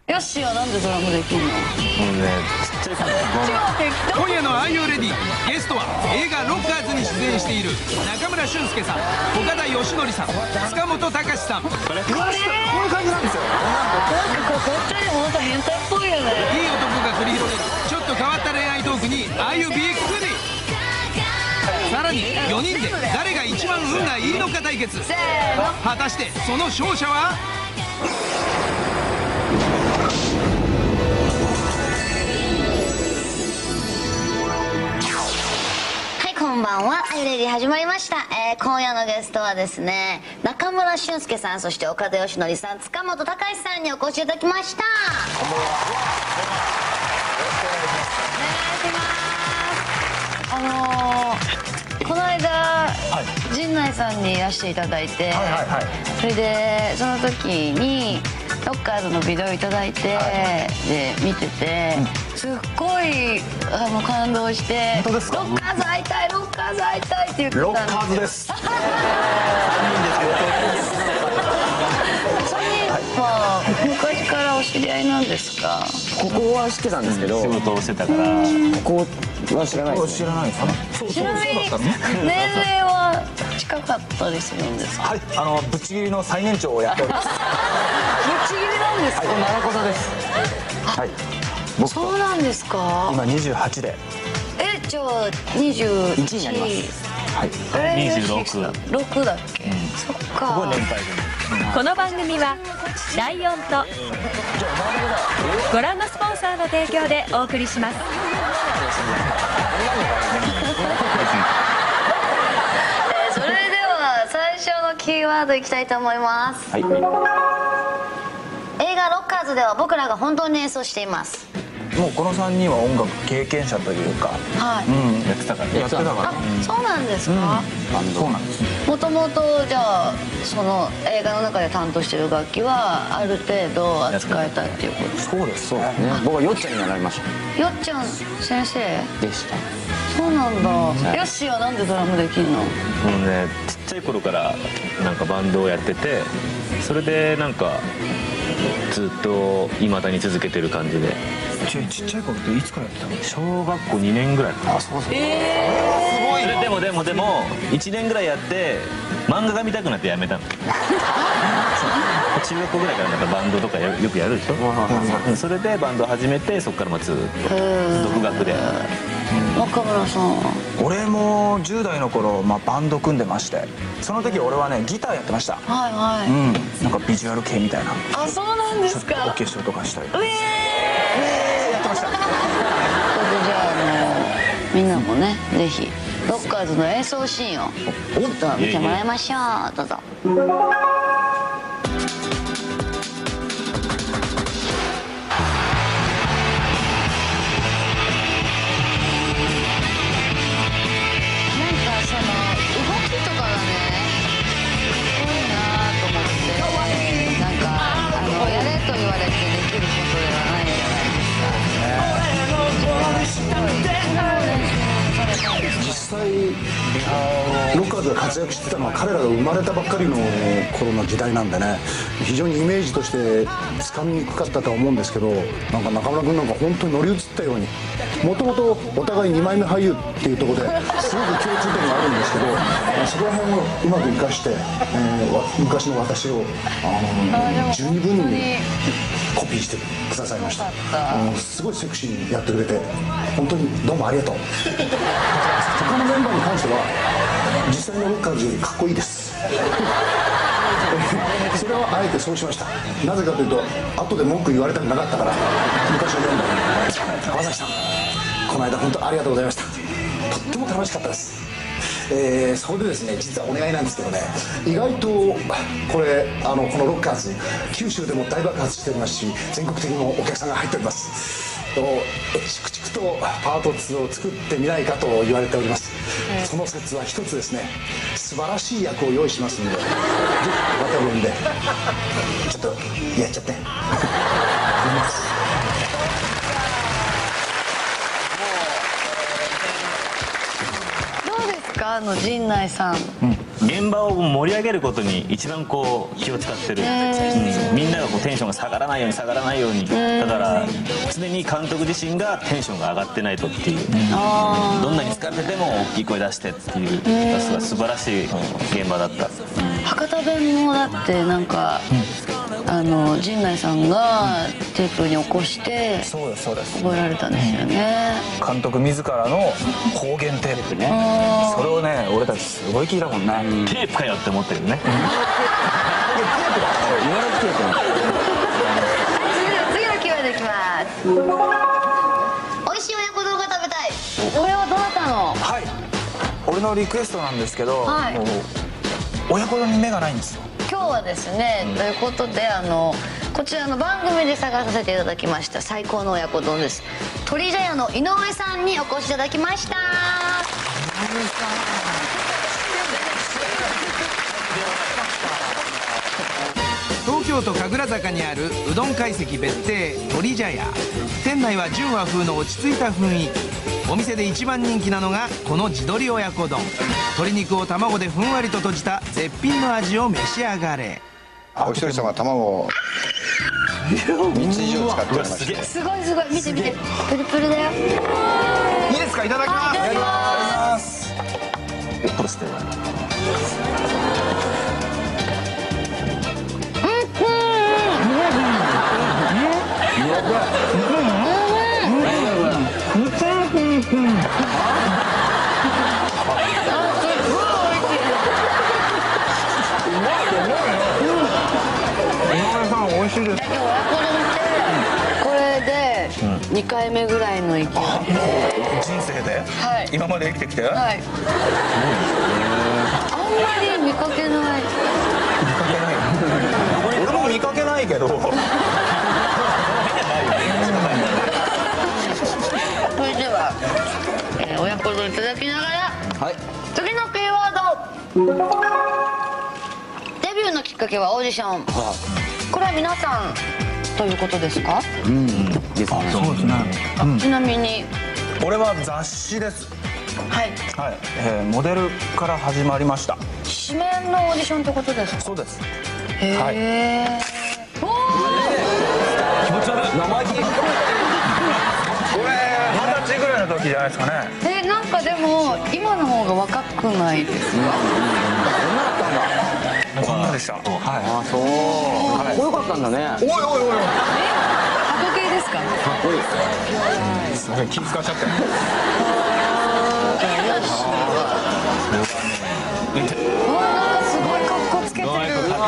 ヨッシーはなんでドラムできんの？ もうね、ちっちゃい頃今夜の「Are You Ready?」ゲストは映画「ロッカーズ」に出演している中村俊輔さん、岡田義則さん、塚本隆さん。 こういう感じなんですよ。 なんかこっちにもなんか変態っぽいよね。 いい男が繰り広げるちょっと変わった恋愛トークに「ああいうびっくり」。さらに4人で誰が一番運がいいのか対決。果たしてその勝者は？ こんばんは。あゆレディ始まりました。今夜のゲストはですね、中村俊輔さん、そして岡田義則さん、塚本隆さんにお越しいただきました。こんばんは。 お願いします。この間、陣内さんにいらしていただいて、それでその時にロッカーズのビデオいただいて、で見てて、すっごい感動して、ロッカーズ会いたい、ロッカーズ会いたいって言ってたんです。 ロッカーズです。3人は昔からお知り合いなんですか？ ここは知ってたんですけど、仕事をしてたからここは知らないです。知らないですか？ ちなみに年齢は近かったりするんですか？ はい、ぶっちぎりの最年長をやっております。 ぶっちぎりなんですか？ 奈良子です。はい。 そうなんですか？ 今28で。 じゃあ21 になります。はい。 26だっけ？そっか。 ここ年配組。 この番組はライオンとご覧のスポンサーの提供でお送りします。 それでは最初のキーワードいきたいと思います。映画「ロッカーズ」では僕らが本当に演奏しています。 もうこの3人は音楽経験者というか、 はい、 やってたから。 あ、そうなんですか？ そうなんです。 もともとじゃあその映画の中で担当してる楽器はある程度扱えたっていうことですか？ そうですね。 僕はよっちゃんに習いました。 よっちゃん先生でした。 そうなんだ。ヨッシーはなんでドラムできるの？ もうね、ちっちゃい頃からなんかバンドをやってて、それでなんかずっと未だに続けてる感じで。 ちっちゃい頃っていつからやってたの？ 小学校2年ぐらいかな。 そうそう。 でも1年ぐらいやって漫画が見たくなってやめたの。中学校ぐらいからなんかバンドとかよくやるでしょ。それでバンド始めて、そこからずっと独学で。 中村さんは？ 俺も10代の頃、バンド組んでまして、その時俺はねギターやってました。 はいはい。 なんかビジュアル系みたいな。 あ、そうなんですか？ オーケストラとかしたり。やってました。 じゃあみんなもね、ぜひロッカーズの演奏シーンをちょっと見てもらいましょう。どうぞ。 実際ロッカーズが活躍してたのは彼らが生まれたばっかりの頃の時代なんでね、非常にイメージとしてつかみにくかったとは思うんですけど、なんか中村君なんか本当に乗り移ったように、もともとお互い2枚目俳優っていうところですごく共通点があるんですけど、そこら辺をうまく生かして、昔の私を十二分にコピーしてくださいました。すごいセクシーにやってくれて本当にどうもありがとう。他のメンバーに関しては実際のロッカーズよりかっこいいです。それはあえてそうしました。なぜかというと後で文句言われたくなかったから。昔のメンバーに川崎さん、この間本当ありがとうございました。とっても楽しかったです。それでですね、実はお願いなんですけどね、意外とこれこのロッカーズ九州でも大爆発しておりますし、全国的にもお客さんが入っております。チクチクとパート2を作ってみないかと言われております。その説は一つですね、素晴らしい役を用意しますので、ぜひまた呼んでちょっとやっちゃってどうですか、陣内さん、 現場を盛り上げることに一番こう気を使ってる、みんながこうテンションが下がらないようにだから常に監督自身がテンションが上がってないとっていう、どんなに疲れてても大きい声出してっていう、素晴らしい現場だった。 博多弁もだってなんか、陣内さんがテープに起こしてそうです覚えられたんですよね。 監督自らの方言テープね、それをね俺たちすごい聞いたもんね。 テープかよって思ってるね。 次のキーワードいきます。 美味しい親子丼が食べたい。 これはどなたの？ はい、俺のリクエストなんですけど、 はいもう親子丼に目がないんですよ。 今日はですね、ということでこちらの番組で探させていただきました最高の親子丼です。鳥茶屋の井上さんにお越しいただきました。 東京都神楽坂にあるうどん懐石別邸鳥茶屋。店内は純和風の落ち着いた雰囲気。お店で一番人気なのがこの地鶏親子丼。鶏肉を卵でふんわりと閉じた絶品の味を召し上がれ。 お一人様卵を3つ以上使っておりまして、 すごい見てプルプルだよ。 いいですか、いただきます。 いただきます。 これして美味しいです。 これで2回目ぐらいの勢いで、 人生で、 はい、 今まで生きてきて、 はい、あんまり見かけない。 俺も見かけないけど。 それでは、親子丼いただきながら、 はい、 次のキーワード。デビューのきっかけはオーディション。これは皆さんということですか？ ですね。そうですね。 ちなみに俺は雑誌です。 はいはい、モデルから始まりました。 紙面のオーディションってことですか？ そうです。 へえ、 はい、 おー、 気持ち悪い。生意気。これ20歳ぐらいの時じゃないですかね。 なんかでも今の方が若くないですか？ こんなでした。はい。 あ、そう。かっこよかったんだね。 おい。 過去形ですか？ かっこいいです。 すごい気使っちゃって。 うわ、なんかすごい格好つけてる。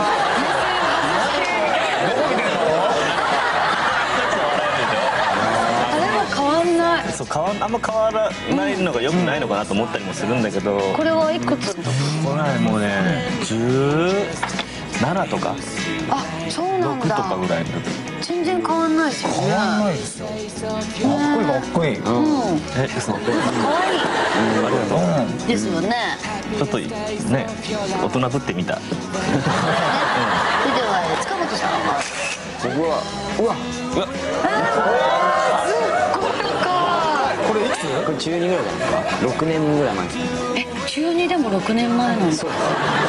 そうあんま変わらないのが良くないのかなと思ったりもするんだけど、 これはいくつの時？ これはもうね17とかあ、そうなんだ。 6とかぐらいの時。 全然変わんないですよね。 変わんないですよ。かっこいい。 嘘。 可愛い。 ありがとう。 ですよね。 ちょっとね、大人ぶってみた。 それでは塚本さんは？ 僕はこれいくつ？ これ中2ぐらいだったか6年ぐらい前です。 中2でも6年前なんですか？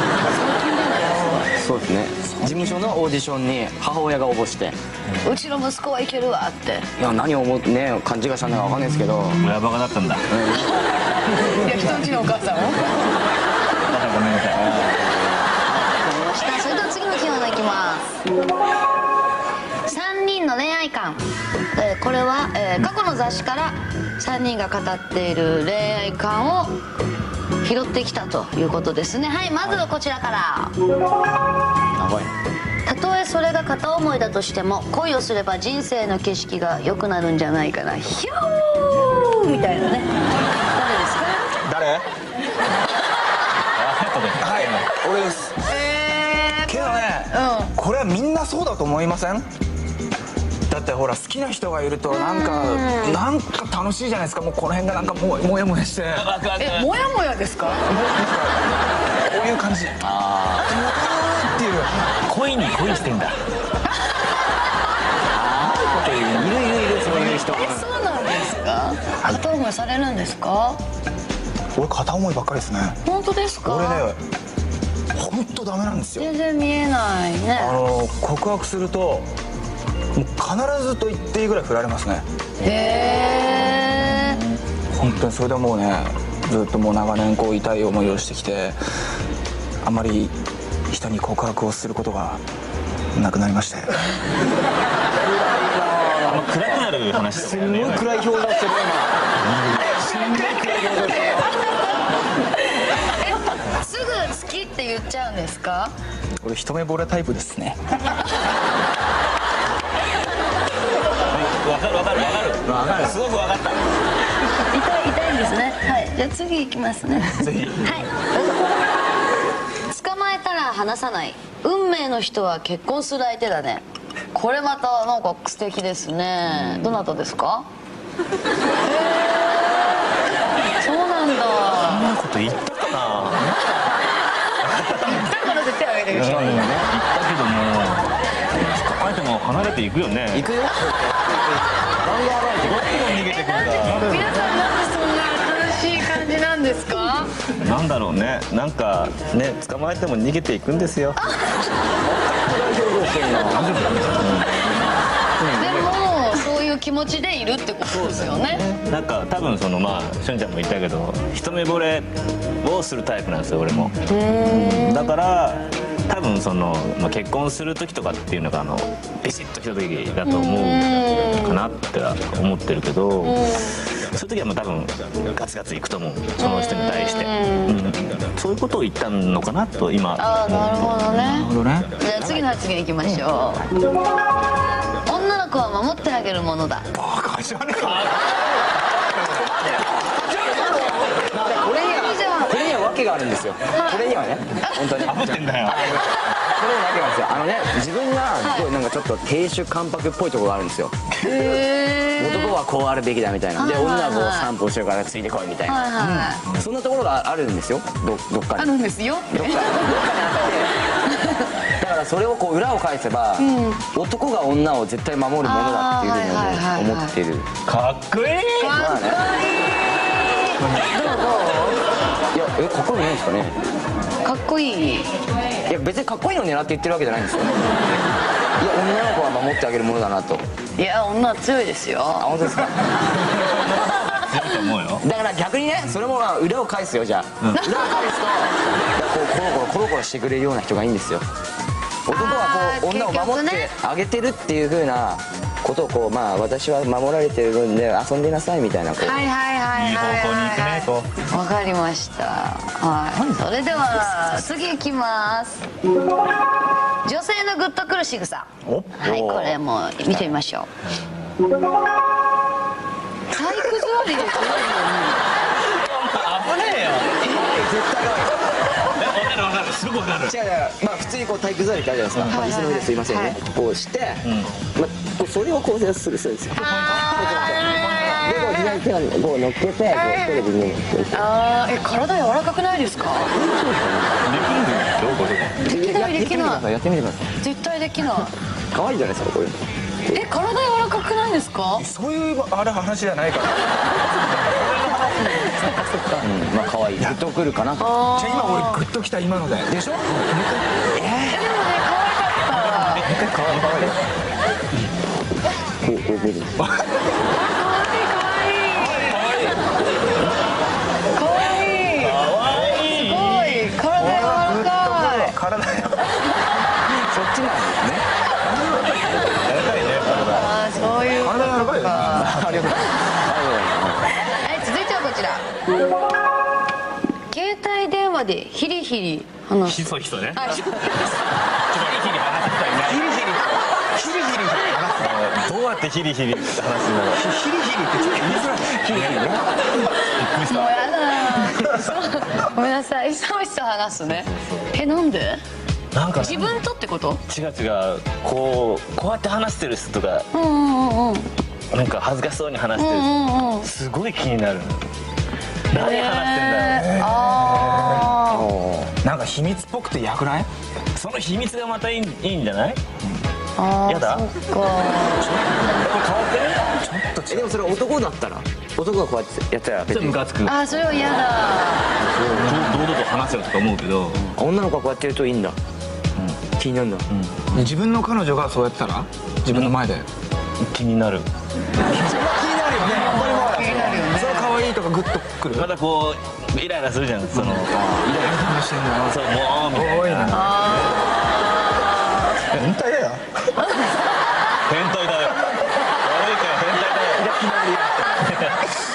そうですね。事務所のオーディションに母親が応募して、 うちの息子はいけるわって。 いや、何を思ってね勘違いしたのか分かんないですけど、 親バカだったんだ。 いや、人んちのお母さんも。 ごめんなさい。 それでは次のキーワードいきます。3人の恋愛観。これは、過去の雑誌から3人が語っている恋愛観を拾ってきたということですね。はい、まずはこちらから。たとえそれが片思いだとしても恋をすれば人生の景色が良くなるんじゃないかな。ヒューみたいなね。誰ですか？ 誰？はい、俺です。けどね、これはみんなそうだと思いません？だってほら好きな人がいるとなんか楽しいじゃないですか。もうこの辺がなんかもやもやして。 もやもやですか？ こういう感じ。っていう恋に恋してんだ。 いるそういう人。 そうなんですか？片思いされるんですか？ 俺片思いばっかりですね。 本当ですか？ 俺ね、 本当ダメなんですよ。 全然見えないね。 告白するともう必ずと言っていいぐらい振られますね。 へえ。 本当にそれでもうね、ずっともう長年こう痛い思いをしてきて、あんまり人に告白をすることがなくなりまして。 暗くなる話とかね。 すごい暗い表情してるすぐ好きって言っちゃうんですか？ 俺一目惚れタイプですね。 わかるすごくわかった。 痛いんですね。はい、じゃあ次行きますね。 ぜひ。 はい。捕まえたら離さない。運命の人は結婚する相手だね。これまたなんか素敵ですね。どなたですか？そうなんだ。 そんなこと言ったかな。 だから絶対あげてください。 言ったけども、捕まえても離れていくよね。 行くよ。 逃げてくるから。 皆さんなんでそんな新しい感じなんですか？ なんだろうね、なんかね、捕まえても逃げていくんですよ。 でもそういう気持ちでいるってことですよね。 なんか多分まあしゅんちゃんも言ったけど、一目惚れをするタイプなんですよ俺も。だから多分まあ、結婚する時とかっていうのがビシッときた時だと思うかなって思ってるけど、そういう時はもう多分ガツガツいくと思う、その人に対して。そういうことを言ったのかなと今。 ああ、なるほどね。 なるほどね。 じゃあ次の発言いきましょう。女の子は守ってあげるものだ。 バカじゃねえか。 これには訳があるんですよ。これにはね、本当に。 煽ってんだよ。 これには訳があるんですよ。自分がすごいなんかちょっと亭主関白っぽいところがあるんですよ。男はこうあるべきだみたいな。で、女はこう散歩してるからついてこいみたいな。そんなところがあるんですよ。どっかに。 あるんですよ。 どっかにあって。だからそれをこう裏を返せば、男が女を絶対守るものだっていうふうに思ってる。 かっこいい。 まあね。いや、かっこいいないですかね。 かっこいい。 いや、別にかっこいいのを狙って言ってるわけじゃないんですよ。いや、女の子は守ってあげるものだなと。 いや、女は強いですよ。 あ、本当ですか。 強いと思うよ。 だから逆にね、それも裏を返すよ。じゃあ裏を返すと、コロコロしてくれるような人がいいんですよ。男はこう女を守ってあげてるっていう風なことをまあ私は守られてるんで遊んでなさいみたいな。 はいはいはいいい方向に行くねと。 わかりました。はい。それでは次いきます。女性のグッとくる仕草。はい、これも見てみましょう。体育座りですよね。 危ねえよ。 絶対がわかるすごくわかる。 違う、まあ普通にこう体育座りってあるじゃないですか。椅子の上ですいませんね。こうして、まあそれをこうするそうですよ。でこう左手をこう乗っけて、こう一人で見る。 ああ、体柔らかくないですか？できないできない。 やってみてください。 絶対できない。 可愛いじゃないですかこれ。 体柔らかくないですか？ そういう話じゃないから。 まあ可愛い。グッとくるかなと。 じゃあ今俺グッときた今ので。でしょ？ でもね、可愛かった。 可愛い。こう見る。 可愛い。すごい。体柔らかい。 体そっちなんですね。 ああ、そういうことか。 体柔らかいよね。 ありがとうございます。 はい、続いてはこちら。携帯電話でヒリヒリ話す。 ひそひそね。 あ、 どうやってヒリヒリって話すんだろう。 ヒリヒリってちょっと言いづらい。ヒリヒリね。 もうやだ。ごめんなさい、ひそひそ話すね。なんで？ なんか自分とってこと？ 違うこうやって話してる人とかなんか恥ずかしそうに話してる人すごい気になる。何話してんだろう。 なんか秘密っぽくてよくない？ その秘密がまたいいんじゃない？ ああ、 やだ？ そっか。 これ変わってる？ ちょっと違でもそれ男だったら、男がこうやってやったらちょっとムカつく。 あ、それは嫌だ。 堂々と話せよとか思うけど、 女の子がこうやってるといいんだ。気になるんだ。 自分の彼女がそうやってたら自分の前で気になる。 それは気になるよね。当たり前だよ。それは可愛いとかグッとくる。 またこうイライラするじゃん。そのイライラしてんだよ。 そうもうみたいな。 多いな。変態だよ。 変態だよ。悪いから変態だよ。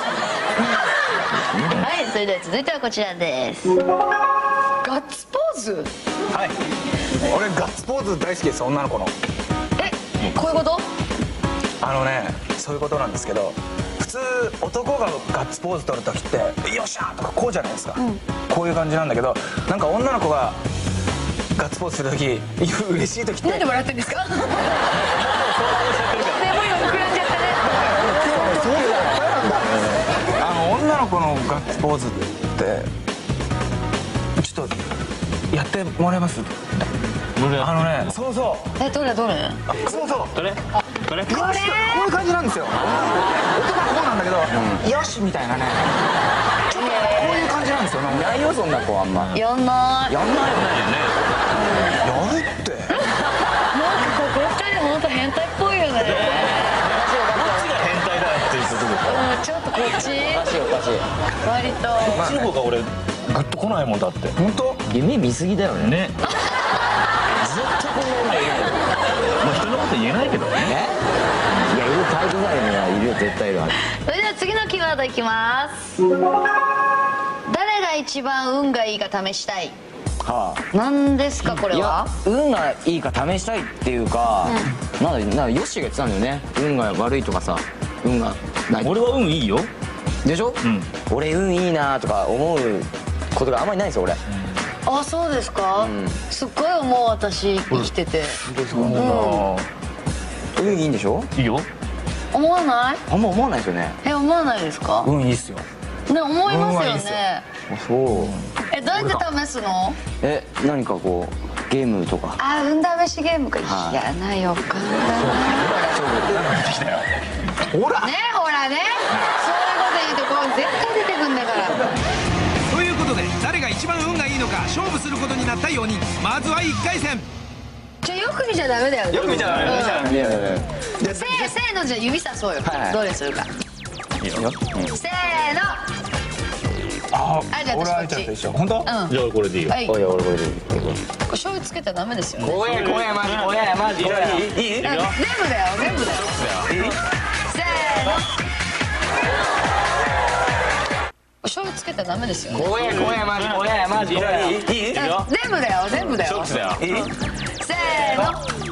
はい、それでは続いてはこちらです。ガッツポーズ。 はい。俺ガッツポーズ大好きです、女の子の。 え、こういうこと？ そういうことなんですけど、普通男がガッツポーズ取る時って「よっしゃ!」とかこうじゃないですか、こういう感じなんだけど、なんか女の子がガッツポーズする時嬉しい時ってなんで笑ってんですか？でも今膨らんじゃったね。 女の子のガッツポーズってちょっとやってもらえます？そうそう、 え、どれどれ？ そうそう、 どれ？これ？ こういう感じなんですよ。男はこうなんだけど、よしみたいなね、ちょっとこういう感じなんですよね。 ないよそんな子あんま。 やんない。 やんないよね。 やるって。 なんかここ二人本当変態っぽいよね。 こっちが変態だよっていうことで。 うん、ちょっとこっち。 おかしいおかしい。 割と。 こっちの方が俺グッと来ないもんだって。 本当？ 夢見すぎだよね。 ね。 ずっとこんな女いる。 まあ人のこと言えないけどね。 いや、いる、タイプ外にはいるよ、絶対いるわ。 それでは次のキーワードいきます。誰が一番運がいいか試したい。 はあ。 何ですかこれいやは？、 運がいいか試したいっていうか、なんだヨッシーが言ってたんだよね。運が悪いとかさ、運がない。 俺は運いいよ。 でしょ？俺運いいなとか思うことがあんまりないんですよ、俺。 あ、そうですか？すっごい思う、私生きてて。 運いいんでしょ？ いいよ。 思わない？ あんま思わないですよね。 え、思わないですか？ 運いいっすよ。 ね、思いますよ運はいいっすよね。 そう。 え、どうやって試すの？ 何かこうゲームとか。 あ、運試しゲームか。嫌な予感だほらな。ね、ほらね。そういうこと言うとこう絶対出てくんだから。 ということで誰が一番運がいいのか勝負することになった4人。まずは1回戦。 よく見ちゃダメだよね。 よく見ちゃダメ。 いやいやいや。 せーの、じゃあ指さそうよ。 はいどれするか。 いいよ。 せーの。 あ、 じゃあ俺はあいちゃんと一緒。本当？ じゃあこれでいいよ。 はい。 おい俺これでいい。 醤油つけたらダメですよね。 怖え怖えマジ怖えマジ怖え。 いい？ 全部だよ、全部だよ。せーの。醤油つけたらダメですよね。 怖え怖えマジ怖えマジ怖え。 いい？ 全部だよ、全部だよ。 ショックだよ。 せーの。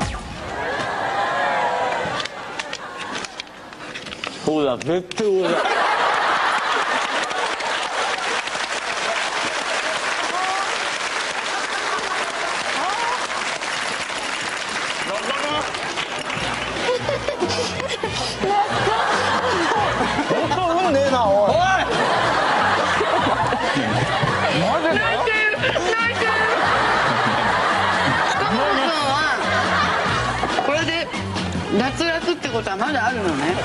そうだ絶対そうだ。 本当運ねえな、おい。 これで脱落ってことはまだあるのね。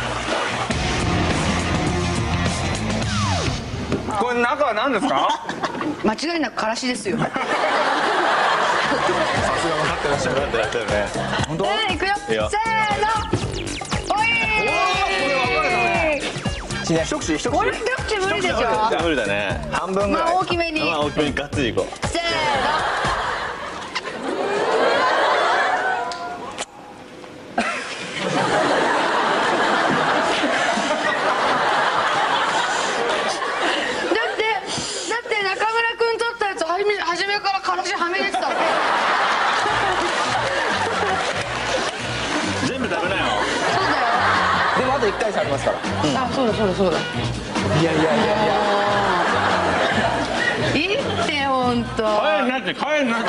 これ中は何ですか？ 間違いなくからしですよ。 さすが分かってらっしゃる。 やってるね。 本当？ いくよ。せーの。おい。 一口一口。 これ一口無理でしょ。 無理だね。 半分ぐらい。 大きめに。 まあ大きめにガッツリいこう。 せーの。だって中村くん取ったやつ初めからからしはみ出てたの。 全部食べなよ。 そうだよ。 でもあと1回戦ありますから。 あ、そうだそうだそうだ。 いやいやいやいや。 いいってほんと。 帰んなって帰んなって。 すいませんすいま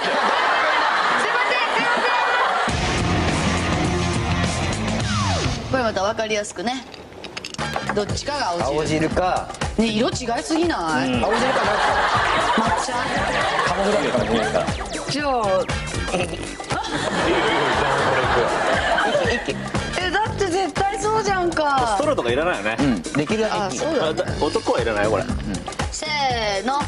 せん。これまた分かりやすくね。どっちかが青青汁。 汁かね、色違いすぎない？ 青汁か抹茶。 カモフラージュかもしれないですから。 じゃあ。だって絶対そうそうじゃんか。 ストローとかいらないよね。 できるだけそうだね。 男はいらないよこれ。 せーの。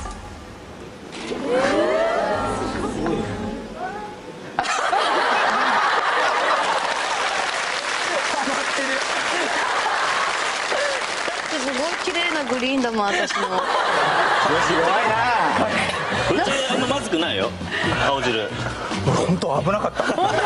すごい綺麗なグリーンだもん私の。 弱いな。 ぶっちゃけあんままずくないよ青汁。 本当危なかった。本当？もうね。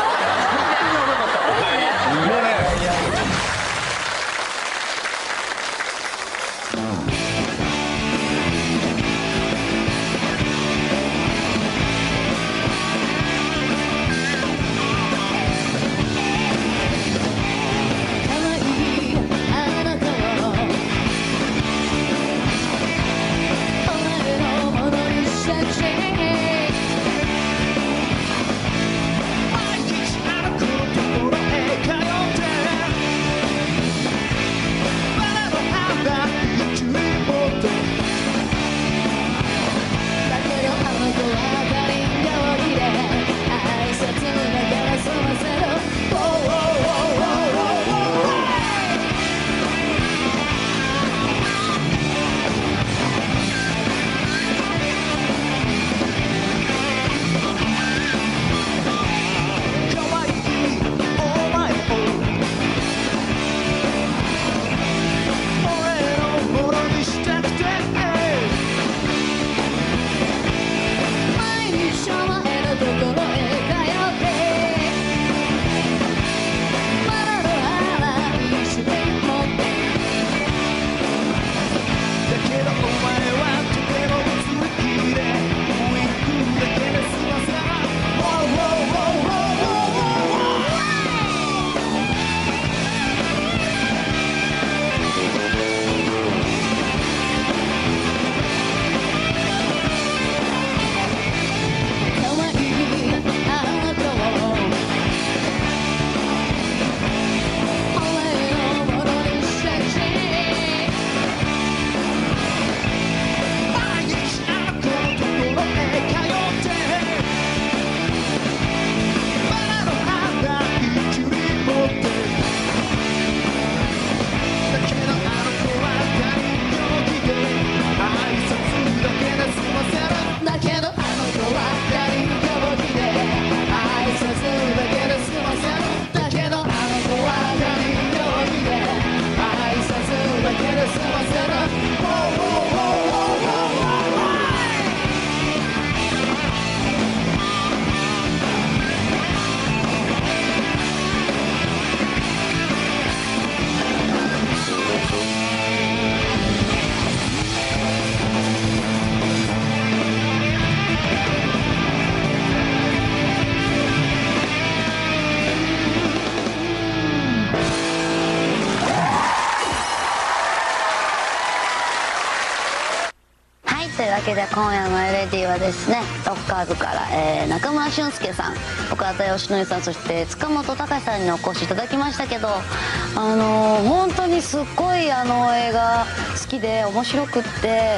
というわけで今夜の LAD はですね、ロッカーズから、中村俊輔さん、岡田義典さん、そして塚本隆さんにお越しいただきましたけど、本当にすっごい映画好きで面白くって、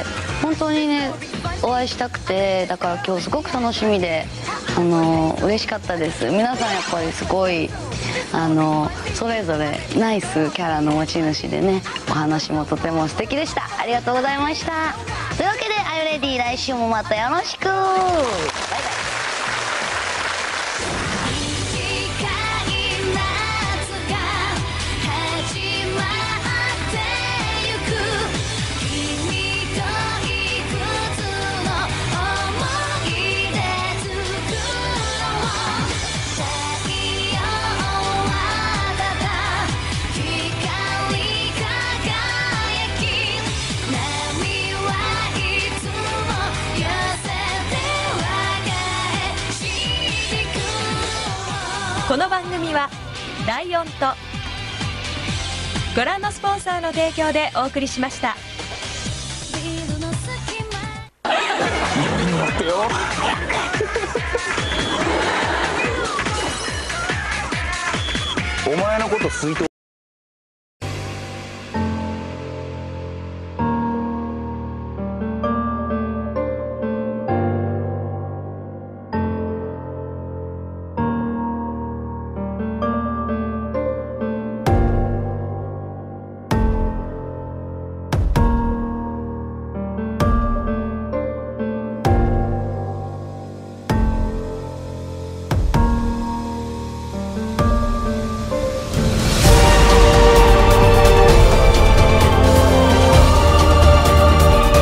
本当にねお会いしたくて、だから今日すごく楽しみで嬉しかったです。皆さんやっぱりすごいそれぞれナイスキャラの持ち主でね、お話もとても素敵でした。ありがとうございました。というわけで「Are you ready？ 来週もまたよろしく。バイバイ。 この番組はライオンとご覧のスポンサーの提供でお送りしました。 お前のこと水筒